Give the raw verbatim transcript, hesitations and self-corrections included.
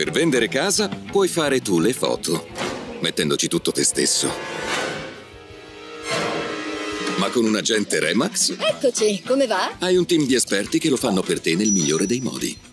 Per vendere casa puoi fare tu le foto, mettendoci tutto te stesso. Ma con un agente Remax Eccoci, come va? hai un team di esperti che lo fanno per te nel migliore dei modi.